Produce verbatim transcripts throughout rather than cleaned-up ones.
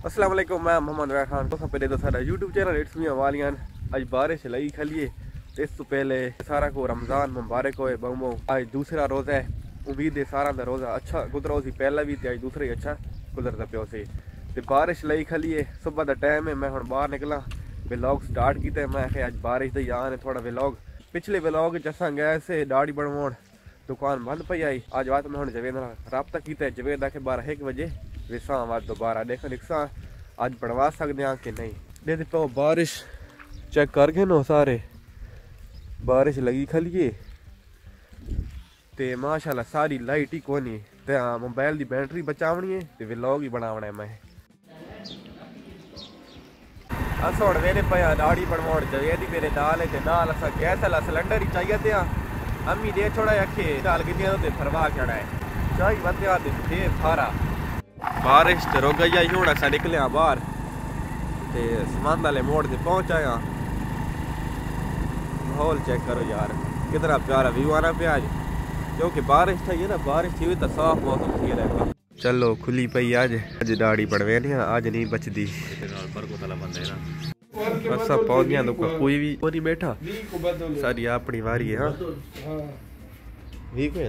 अस्सलाम वालेकुम, मैं मोहम्मद वैर खान। तो पहले तो सारा यूट्यूब चैनल इट्स मी वालियान। आज बारिश लगी खलिए तो इस तो पहले सारा को रमज़ान मुबारक होए बहुमो। आज दूसरा रोज़ा है, उम्मीद है सारा का रोज़ा अच्छा गुजरा सी, पहला भी आज दूसरा ही अच्छा गुजरता पियो से। तो बारिश लगी खलिए, सुबह का टाइम है, मैं हम बाहर निकला व्लॉग स्टार्ट किया। मैं आखे अज बारिश तो यान है थोड़ा व्लॉग पिछले व्लॉग असा गए से दाढ़ी बनवाउण, दुकान बंद पई आई। अज बात मैं हम जवेद रबता किया, जवेद आखे बारह एक बजे विसा आज दोबारा देख रिक्सा अज बनवा सकते हैं कि नहीं। देखते तो बारिश चेक कर गए नो सारे, बारिश लगी खलिए ते माशाल्लाह सारी लाइट ही कोनी ते मोबाइल की बैटरी बचावनी है ते व्लॉग ही बनावना है। मैं अस हुण वेरे पाया दाढ़ी बनवाउण जवेद मेरे नाल ते नाल असा गैस वाला सिलेंडर ही चाहिए थे। अम्मी दे छोड़ा अखे दाल की ते फरवा चढ़ा है चाही वत्या ते फारा बारिश तो रुक गई। हूँ असा निकले बाहर ते समंद वाले मोड़ से पहुंच आया। माहौल चेक करो यार, कितना प्यारा व्यू आना पे आज, क्योंकि बारिश था ये ना, बारिश थी तो साफ मौसम थी रहेगा। चलो खुली पई आज अज दाढ़ी बनवे नहीं, आज नहीं बचती। बस पहुंच गया तो कोई भी वो नहीं बैठा, सारी अपनी वारी है। हाँ वी को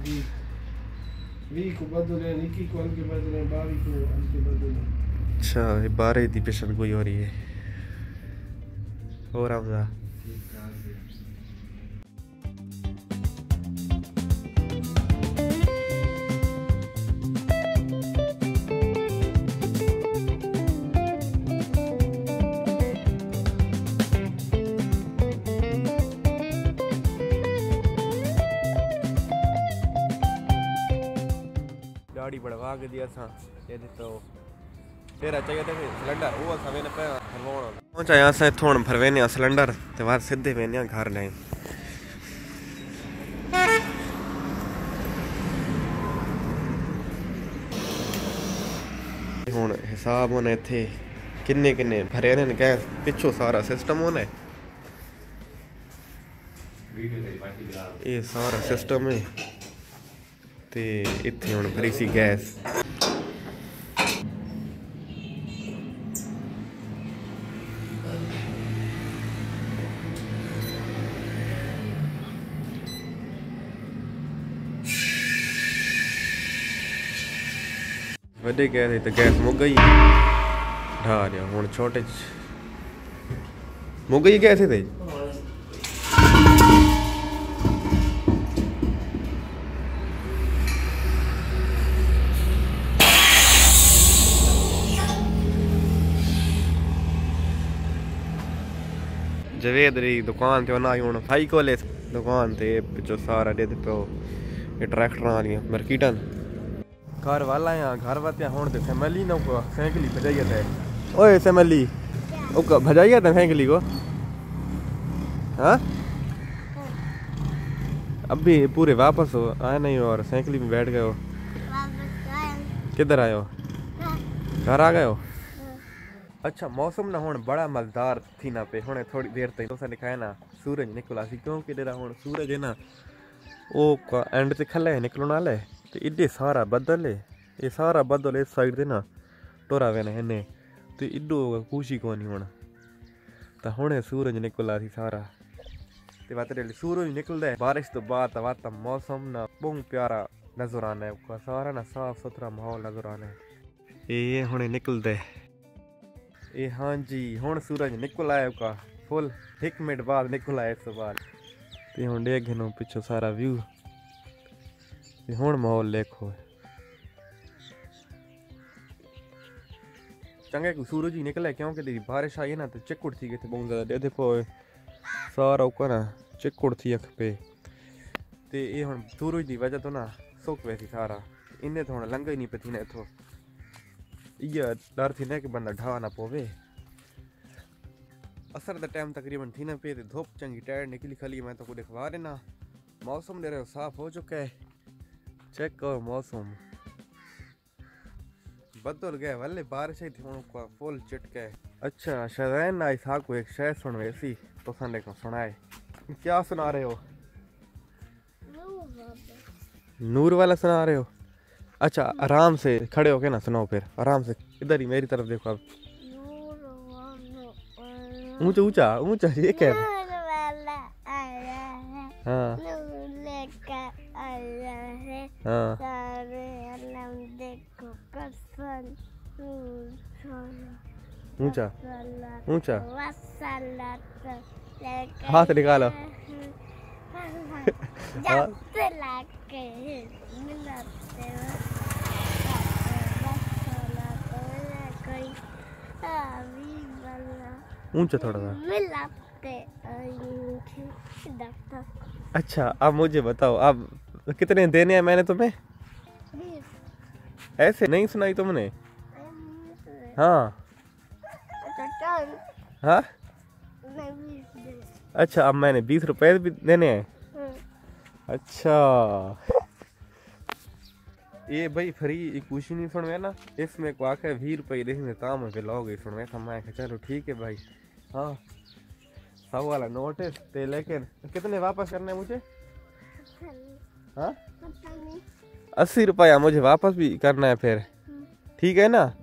अच्छा बारह की पेशन कोई हो रही है और आपका गाड़ी बढ़वा के दिया था ये तो तेरा चाहिए थे सिलेंडर वो सवेने पे भरवाना पहुंचा यहां से थोड़ भरवेने सिलेंडर ते बाद सीधे वेने घर ले। हुन हिसाब होने थे किन्ने किन्ने भरे ने गैस पिछो सारा सिस्टम होने ये सारा सिस्टम है ते इत्थे हुन भरी सी गैस। वड्डे गैस तो गैस मुक गई ढा दिया हुन छोटे मुक गई गैस थे। जवेद री दुकान ते ना हूँ फाई कोले दुकान ते पिछो सारा दे पे ये ट्रैक्टर वाली मार्केटन घर वाला यहाँ घर वाते हूँ तो फैमिली ना को फैंकली भजाइए थे। ओए फैमिली ओ भजाइए थे फैंकली को। हाँ अभी पूरे वापस हो आए नहीं और साइकिल में बैठ गए हो। किधर आए हो, घर आ गए हो। अच्छा मौसम ना हुण बड़ा मज़ेदार थी ना पे हुणे थोड़ी देर तक तो दिखाए ना सूरज निकला सी, क्योंकि डेरा हुण सूरज है ना वो एंड से खले निकलने वाले तो इड्डे सारा बदल है, ये सारा बदल इस साइड से ना टोरा वे ने तो इड्डो खुशी को नहीं होना तो हुणे सूरज निकला सी सारा ते बात डेली सूरज निकलदा है बारिश तो बाद वाता मौसम ना बहुत प्यारा नजर आना है, उसका सारा ना साफ सुथरा माहौल नजर आना है। ये हुणे निकलदा है ये। हाँ जी हुण सूरज निकल आया का फुल एक मिनट बाद निकल आया इस बाद ते हुण देख नो पिछो सारा व्यू ते हुण माहौल देखो चंगे को सूरज ही निकला क्योंकि तेरी बारिश आई ना तो चिकुड़ थी गई थे बहुत ज़्यादा दे पो सारा ऊपर ना चिकुड़ थी अख पे ते ये हुण सूरज की वजह तो ना सुक वैसी सारा इन्हें तो हुण लंघ ही नहीं पती ना इथों ये डर थी ना कि बंदा ढा ना पोवे। असर द टाइम तकरीबन थी ना पे धूप चंगी टायर निकली खली मैं तो को दिखवा रहे ना मौसम दे रहे साफ हो चुका है। चेक करो मौसम बदल गए वाले बारिश ही थी उनको फुल चिटके। अच्छा शदैन ना इसा को एक शेर सुन वैसी तो संडे को सुनाए क्या सुना रहे हो? नूर वाला सुना रहे हो? अच्छा आराम से खड़े होके ना सुनाओ फिर आराम से, इधर ही मेरी तरफ देखो आप। ऊंचा ऊंचा ऊंचा ये क्या है? हाँ हाँ ऊंचा ऊंचा हाथ निकालो। ऊंचा थोड़ा सा। अच्छा अब मुझे बताओ अब कितने देने हैं मैंने तुम्हें? ऐसे नहीं सुनाई तुमने? हाँ हाँ अच्छा अब मैंने बीस रुपए भी देने हैं। अच्छा ये भाई फ्री कुछ नहीं सुन में ना, इसमें को आखे भी रुपये देखने ताम पे लोगे सुन में, मैं चलो ठीक है भाई। हाँ सौ वाला नोट है ते, लेकिन कितने वापस करने मुझे? हाँ अस्सी रुपया मुझे वापस भी करना है फिर, ठीक है ना?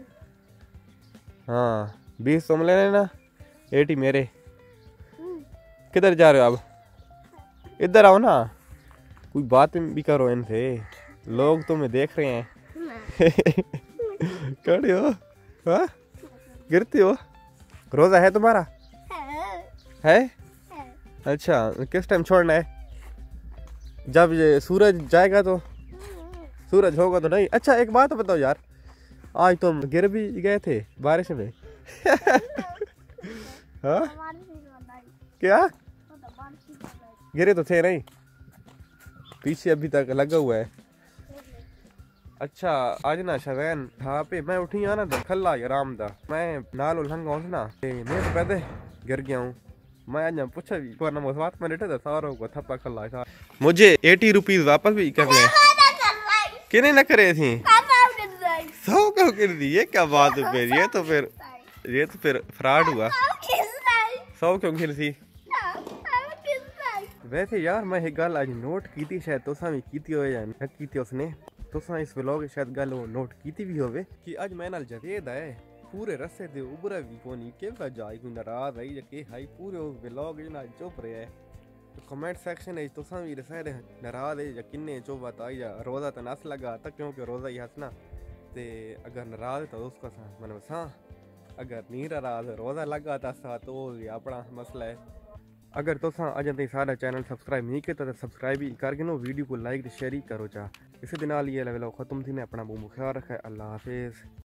हाँ बीस तुम ले लेना, एटी मेरे। किधर जा रहे हो अब? इधर आओ ना, कोई बात भी करो इनसे, लोग तुम्हें देख रहे हैं। खड़े हो? हाँ गिरती हो? रोजा है तुम्हारा? है? अच्छा किस टाइम छोड़ना है? जब ये सूरज जाएगा तो? सूरज होगा तो नहीं। अच्छा एक बात बताओ यार, आज तुम गिर भी गए थे बारिश में? हाँ क्या गिरे तो थे नहीं, पीछे अभी तक लगा हुआ है। अच्छा आज ना शवैन था पे मैं उठी आना था खल्ला आराम था, मैं नाल उलंगा हूँ ना मैं तो पैदे गिर गया हूँ। मैं आज पूछा भी पर नमो बात में लेटे था सारों को थप्पा खल्ला था। मुझे एटी रुपीज वापस भी करने किने न करे थी? सौ क्यों कर दी? ये क्या बात है फिर? ये तो फिर ये तो फिर फ्रॉड हुआ। सौ क्यों गिर थी? वैसे यार मैं एक गल आज नोट की थी, शायद तुसा भी कीती हो या न कीती उसने, तुसा इस व्लॉग शायद गल वो नोट कीती भी होवे कि आज मैं नाल जवेद है पूरे रस्ते ते उबरा भी कोनी के जाई कोई नाराज आई के हाई पूरे व्लॉग ना चुप रहा है। तो कमेंट सेक्शन है तुसा भी रसारे नाराज है या किन्ने चुप बताई या रोजा तो नस लगा तक क्योंकि रोजा ही हंसना ते अगर नाराज है तो उसका सा मन सा, अगर नहीं नाराज रोजा लगा था सा तो ये अपना मसला है। अगर तुसा अज ताईं सारा चैनल सब्सक्राइब नहीं किया तो सब्सक्राइब ही करके नो वीडियो को लाइक शेयर ही करो चा। इसी दिन ये व्लॉग खत्म थी ने अपना मुंह ख्याल रखे। अल्लाह हाफिज़।